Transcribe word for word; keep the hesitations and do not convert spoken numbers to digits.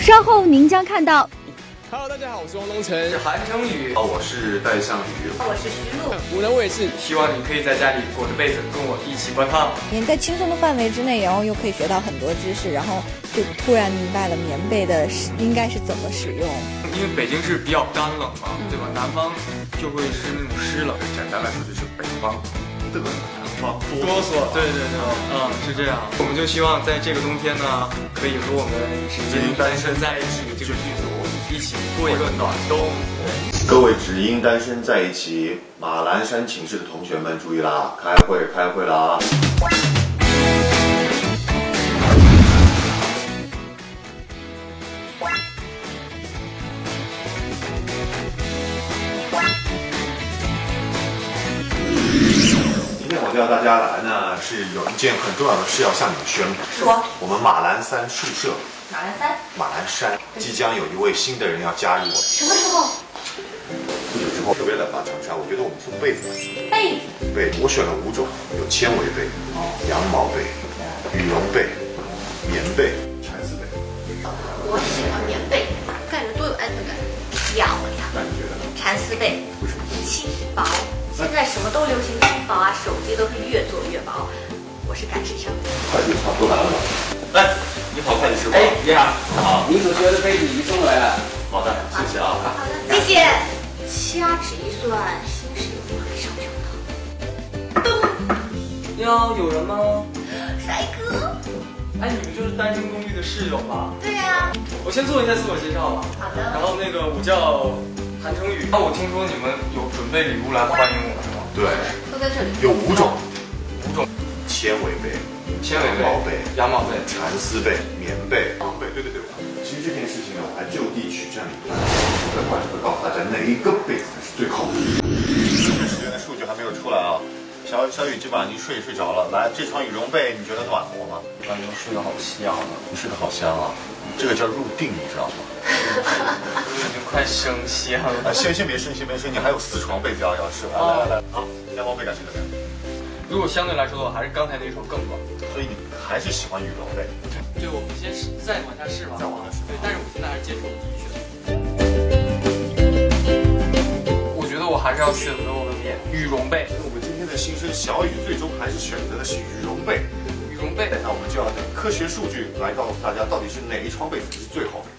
稍后您将看到。 Hello， 大家好，我是汪东城， 是韩成宇， 我是戴相宇， 我是徐璐， 我呢我也是。 希望你可以在家里裹着被子跟我一起观看。 你在轻松的范围之内，然后又可以学到很多知识，然后就突然明白了棉被的应该是怎么使用。 因为北京是比较干冷嘛，对吧？南方就会是那种湿冷。 简单来说就是北方的南方哆嗦。对对对，嗯，是这样。我们就希望在这个冬天呢，可以和我们只因单身在一起这个剧组一起过一个暖冬。 各位只因单身在一起马栏山寝室的同学们注意啦，开会开会啦！今天我叫大家来呢，是有一件很重要的事要向你们宣布。 说， 我们马栏山宿舍。 马栏山， 马栏山即将有一位新的人要加入我们。 什么时候？ 不久之后，特别冷吧，长沙，我觉得我们送被子吧。 被被，我选了五种，有纤维被、羊毛被、羽绒被、棉被、蚕丝被。 我喜欢棉被，盖着多有安全感，漂亮。 那你觉得呢？ 蚕丝被， 为什么？ 轻薄。现在什么都流行轻薄啊，手机都是越做越薄。我是赶时尚。 快递差不多来了吧？哎，你好，快递师傅。 哎，你好，好，你所学的被子已经送来了。 好的，谢谢啊。 好的，谢谢。掐指一算，新室友马上就到。噔， 哟，有人吗？ 帅哥。 哎，你们就是单身公寓的室友吧？ 对呀、啊。 我先做一下自我介绍吧。 好的。 然后那个我叫韩成宇。那我听说你们有准备礼物来欢迎我，是吗？ 对。 都在这里。 有五种， 五种。 纤维被、 纤维被、 羊毛被、 羊毛被、 蚕丝被、棉被、毛被。对对对，其实这件事情呢，我还就地取证了一番，我会会告诉大家哪一个被子才是最靠谱的。这段时间的数据还没有出来啊，小小雨基本上已经睡睡着了。来，这床羽绒被你觉得暖和吗？ 感觉睡得好香啊！ 你睡得好香啊，这个叫入定，你知道吗？ 我已经快升香了。 啊，先先别生，先别生，你还有四床被子要要试。来来来来，好，羊毛被感觉怎么样？ 如果相对来说的话，还是刚才那床更暖， 所以你还是喜欢羽绒被。 对，我们先试，再往下试吧。 再往下试。 对，但是我现在还是接受我第一选择。我觉得我还是要选择我们棉羽绒被。 我们今天的新生小雨最终还是选择的是羽绒被。 羽绒被， 那我们就要等科学数据来告诉大家，到底是哪一床被子是最好的。